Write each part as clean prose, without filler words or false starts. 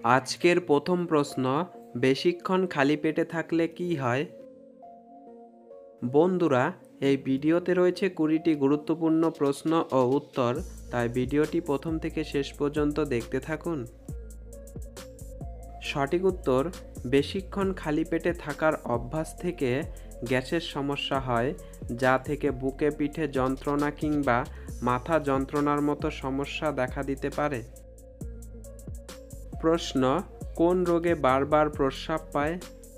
আজকের প্রথম প্রশ্ন, বেশিক্ষণ খালি পেটে থাকলে কি হয়? বন্ধুরা, এই ভিডিওতে রয়েছে 20টি গুরুত্বপূর্ণ প্রশ্ন ও উত্তর, তাই ভিডিওটি প্রথম থেকে শেষ পর্যন্ত দেখতে থাকুন। সঠিক উত্তর, বেশিক্ষণ খালি পেটে থাকার অভ্যাস থেকে গ্যাসের সমস্যা হয়, যা থেকে বুকে পিঠে যন্ত্রণা কিংবা মাথা যন্ত্রণার মতো সমস্যা দেখা দিতে পারে। প্রশ্ন, কোন রোগে বারবার প্রস্রাব পায়?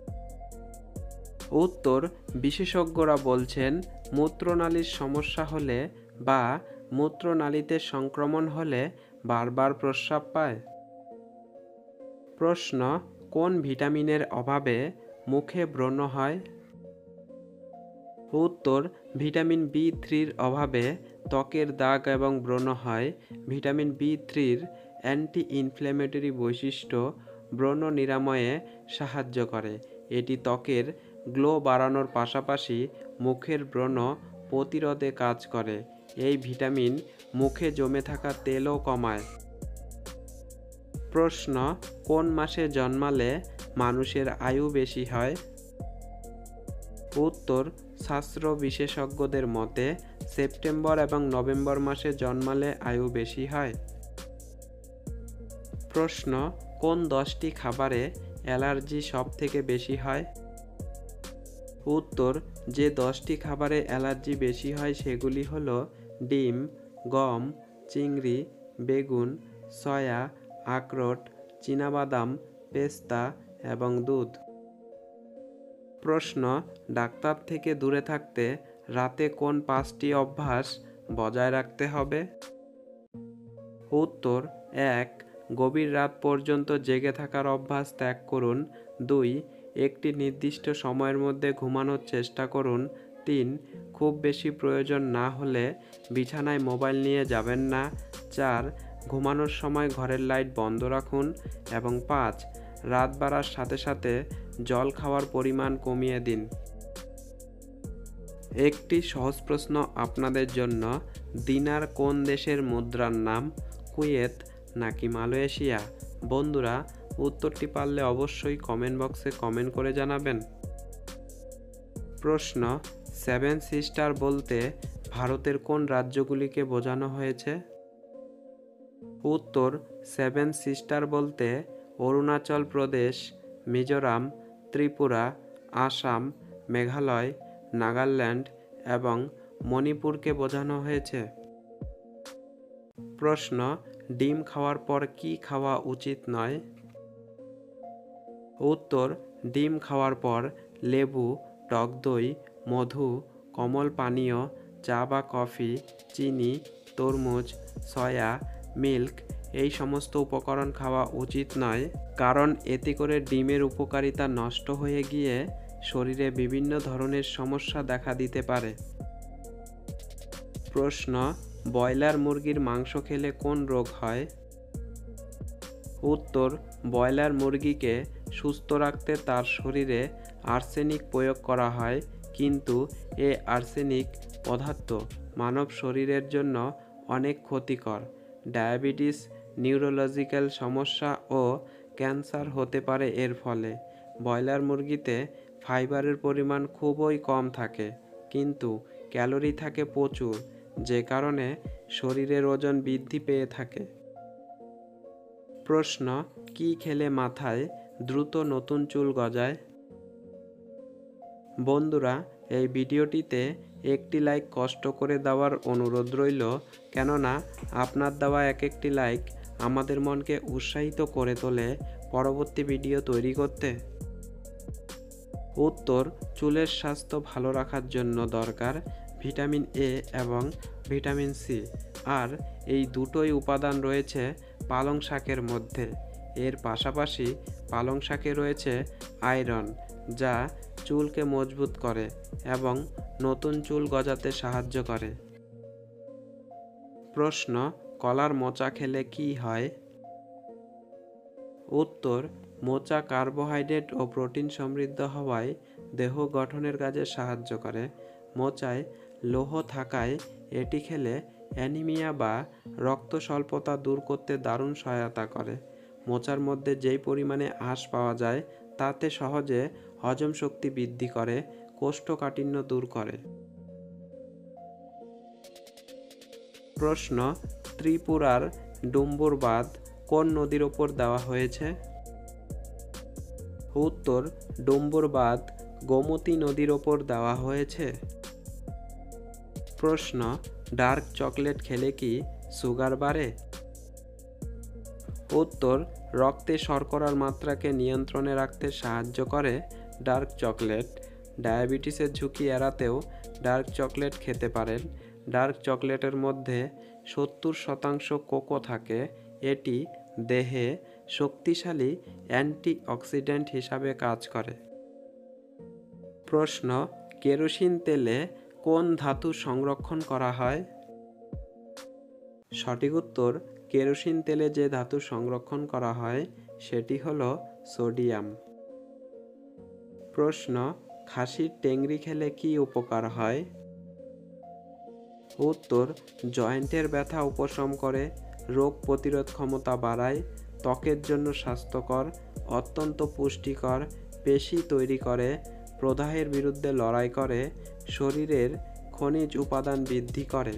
উত্তর, বিশেষজ্ঞরা বলছেন মূত্রনালীর সমস্যা হলে বা মূত্রনালীতে সংক্রমণ হলে বারবার প্রস্রাব পায়। প্রশ্ন, কোন ভিটামিনের অভাবে মুখে ব্রণ হয়? উত্তর, ভিটামিন বি3-র অভাবে ত্বকের দাগ এবং ব্রণ হয়। ভিটামিন বি3-র অ্যান্টি ইনফ্ল্যামেটরি বৈশিষ্ট্য ব্রণ নিরাময়ে সাহায্য করে। এটি ত্বকের গ্লো বাড়ানোর পাশাপাশি মুখের ব্রণ প্রতিরোধে কাজ করে। এই ভিটামিন মুখে জমে থাকা তেলও কমায়। প্রশ্ন, কোন মাসে জন্মালে মানুষের আয়ু বেশি হয়? উত্তর, শাস্ত্র বিশেষজ্ঞদের মতে সেপ্টেম্বর এবং নভেম্বর মাসে জন্মালে আয়ু বেশি হয়। প্রশ্ন, কোন 10টি খাবারে অ্যালার্জি সবথেকে বেশি হয়? উত্তর, যে 10টি খাবারে অ্যালার্জি বেশি হয় সেগুলি হলো ডিম, গম, চিংড়ি, বেগুন, সয়া, আখরোট, চীনাবাদাম, পেস্তা এবং দুধ। প্রশ্ন, ডাক্তার থেকে দূরে থাকতে রাতে কোন 5টি অভ্যাস বজায় রাখতে হবে? উত্তর, 1. গভীর রাত পর্যন্ত জেগে থাকার অভ্যাস ত্যাগ করুন। 2. একটি নির্দিষ্ট সময়ের মধ্যে ঘুমানোর চেষ্টা করুন। 3. খুব বেশি প্রয়োজন না হলে বিছানায় মোবাইল নিয়ে যাবেন না। 4. ঘুমানোর সময় ঘরের লাইট বন্ধ রাখুন। এবং 5. রাত বাড়ার সাথে সাথে জল খাওয়ার পরিমাণ কমিয়ে দিন। একটি সহজ প্রশ্ন আপনাদের জন্য, দিনার কোন দেশের মুদ্রার নাম? কুয়েত নাকি মালয়েশিয়া? বন্ধুরা, উত্তরটি পারলে অবশ্যই কমেন্ট বক্সে কমেন্ট করে জানাবেন। প্রশ্ন, 7 সিস্টার বলতে ভারতের কোন রাজ্যগুলিকে বোঝানো হয়েছে? উত্তর, 7 সিস্টার বলতে অরুণাচল প্রদেশ, মিজোরাম, ত্রিপুরা, আসাম, মেঘালয়, নাগাল্যান্ড এবং মণিপুরকে বোঝানো হয়েছে। প্রশ্ন, ডিম খাওয়ার পর কি খাওয়া উচিত নয়? উত্তর, ডিম খাওয়ার পর লেবু, টক দই, মধু, কোমল পানীয়, চা বা কফি, চিনি, তরমুজ, সয়া, মিল্ক এই সমস্ত উপকরণ খাওয়া উচিত নয়, কারণ এতে করে ডিমের উপকারিতা নষ্ট হয়ে গিয়ে শরীরে বিভিন্ন ধরনের সমস্যা দেখা দিতে পারে। প্রশ্ন, ব্রয়লার মুরগির মাংস খেলে কোন রোগ হয়? উত্তর, ব্রয়লার মুরগিকে সুস্থ রাখতে তার শরীরে আর্সেনিক প্রয়োগ করা হয়, কিন্তু এই আর্সেনিক পদার্থ মানব শরীরের জন্য অনেক ক্ষতিকর। ডায়াবেটিস, নিউরোলজিক্যাল সমস্যা ও ক্যান্সার হতে পারে এর ফলে। ব্রয়লার মুরগিতে ফাইবারের পরিমাণ খুবই কম থাকে, কিন্তু ক্যালোরি থাকে প্রচুর, যে কারণে শরীরের ওজন বৃদ্ধি পেয়ে থাকে। প্রশ্ন, কি খেলে মাথায় দ্রুত নতুন চুল গজায়? বন্ধুরা, এই ভিডিওটিতে একটি লাইক কষ্ট করে দেওয়ার অনুরোধ রইল, কেননা আপনার দেওয়া একটি লাইক আমাদের মনকে উৎসাহিত করে তোলে পরবর্তী ভিডিও তৈরি করতে। উত্তর, চুলের স্বাস্থ্য ভালো রাখার জন্য দরকার ভিটামিন এ এবং ভিটামিন সি, আর এই দুটোই উপাদান রয়েছে পালং শাকের মধ্যে। এর পাশাপাশি পালং শাকে রয়েছে আয়রন, যা চুলকে মজবুত করে এবং নতুন চুল গজাতে সাহায্য করে। প্রশ্ন, কলার মোচা খেলে কি হয়? উত্তর, মোচা কার্বোহাইড্রেট ও প্রোটিন সমৃদ্ধ হওয়ায় দেহ গঠনের কাজে সাহায্য করে। মোচায় লৌহ থাকায় এটি খেলে অ্যানিমিয়া বা রক্ত স্বল্পতা দূর করতে দারুণ সহায়তা করে। মোচার মধ্যে যেই পরিমাণে আঁশ পাওয়া যায় তাতে সহজে হজম শক্তি বৃদ্ধি করে, কোষ্ঠকাঠিন্য দূর করে। প্রশ্ন, ত্রিপুরার ডুম্বুর বাঁধ কোন নদীর ওপর দেওয়া হয়েছে? উত্তর, ডুম্বুর বাঁধ গোমতী নদীর ওপর দেওয়া হয়েছে। প্রশ্ন, ডার্ক চকলেট খেলে কি সুগার বাড়ে? উত্তর, রক্তে শর্করার মাত্রাকে নিয়ন্ত্রণে রাখতে সাহায্য করে ডার্ক চকলেট। ডায়াবেটিসের ঝুঁকি এড়াতেও ডার্ক চকলেট খেতে পারেন। ডার্ক চকলেটের মধ্যে 70% কোকো থাকে। এটি দেহে শক্তিশালী অ্যান্টিঅক্সিডেন্ট হিসাবে কাজ করে। প্রশ্ন, কেরোসিন তেলে কোন ধাতু সংরক্ষণ করা হয়? সঠিক উত্তর, কেরোসিন তেলে যে ধাতু সংরক্ষণ করা হয় সেটি হলো সোডিয়াম। প্রশ্ন, খাসির টেংরি খেলে কি উপকার হয়? উত্তর, জয়েন্টের ব্যথা উপশম করে, রোগ প্রতিরোধ ক্ষমতা বাড়ায়, ত্বকের জন্য স্বাস্থ্যকর, অত্যন্ত পুষ্টিকর, পেশি তৈরি করে, প্রদাহের বিরুদ্ধে লড়াই করে, শরীরের খনিজ উপাদান বৃদ্ধি করে।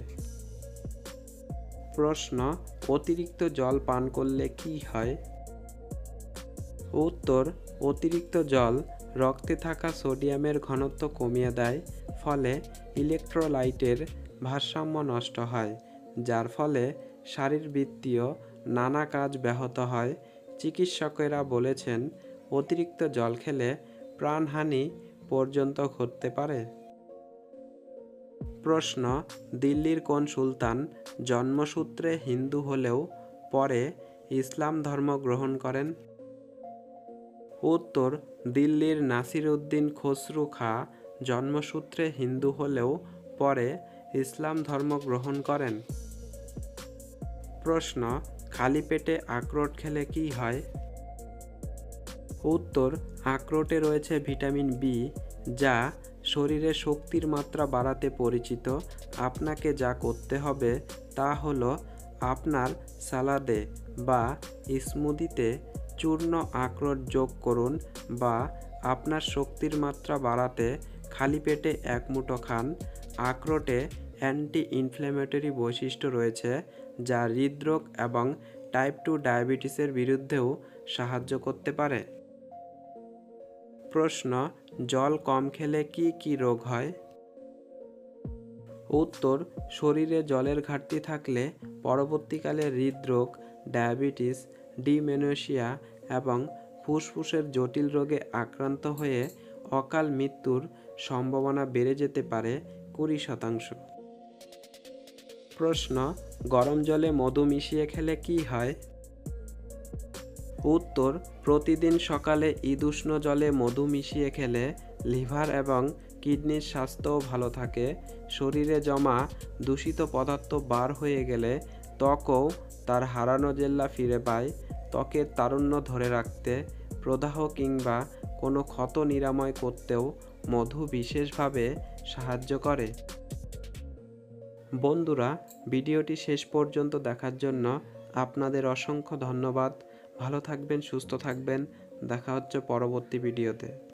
প্রশ্ন, অতিরিক্ত জল পান করলে কি হয়? উত্তর, অতিরিক্ত জল রক্তে থাকা সোডিয়ামের ঘনত্ব কমিয়ে দেয়, ফলে ইলেকট্রোলাইটের ভারসাম্য নষ্ট হয়, যার ফলে শারীরবৃত্তীয় নানা কাজ ব্যাহত হয়। চিকিৎসকেরা বলেছেন অতিরিক্ত জল খেলে প্রাণহানি পর্যন্ত ঘটতে পারে। প্রশ্ন, দিল্লির কোন সুলতান জন্মসূত্রে হিন্দু হলেও পরে ইসলাম ধর্ম গ্রহণ করেন? উত্তর, দিল্লির নাসিরউদ্দিন খসরু খাঁ জন্মসূত্রে হিন্দু হলেও পরে ইসলাম ধর্ম গ্রহণ করেন। প্রশ্ন, খালি পেটে আখরোট খেলে কি হয়? উত্তর, আখরোটে রয়েছে ভিটামিন বি, যা শরীরে শক্তির মাত্রা বাড়াতে পরিচিত। আপনাকে যা করতে হবে তা হলো আপনার সালাদে বা স্মুদিতে চূর্ণ আখরোট যোগ করুন, বা আপনার শক্তির মাত্রা বাড়াতে খালি পেটে এক মুঠো খান। আখরোটে অ্যান্টি ইনফ্ল্যামেটরি বৈশিষ্ট্য রয়েছে, যা হৃদরোগ এবং টাইপ 2 ডায়াবেটিসের বিরুদ্ধেও সাহায্য করতে পারে। প্রশ্ন, জল কম খেলে কি কি রোগ হয়? উত্তর, শরীরে জলের ঘাটতি থাকলে পরবর্তীকালে হৃদরোগ, ডায়াবেটিস, ডিমেনশিয়া এবং ফুসফুসের জটিল রোগে আক্রান্ত হয়ে অকাল মৃত্যুর সম্ভাবনা বেড়ে যেতে পারে 20%। প্রশ্ন, গরম জলে মধু মিশিয়ে খেলে কি হয়? উত্তর, প্রতিদিন সকালে ঈদুষ্ণ জলে মধু মিশিয়ে খেলে লিভার এবং কিডনির স্বাস্থ্যও ভালো থাকে। শরীরে জমা দূষিত পদার্থ বার হয়ে গেলে ত্বকও তার হারানো জেল্লা ফিরে পায়। ত্বকের তারুণ্য ধরে রাখতে, প্রদাহ কিংবা কোনো ক্ষত নিরাময় করতেও মধু বিশেষভাবে সাহায্য করে। বন্ধুরা, ভিডিওটি শেষ পর্যন্ত দেখার জন্য আপনাদের অসংখ্য ধন্যবাদ। ভালো থাকবেন, সুস্থ থাকবেন। দেখা হচ্ছে পরবর্তী ভিডিওতে।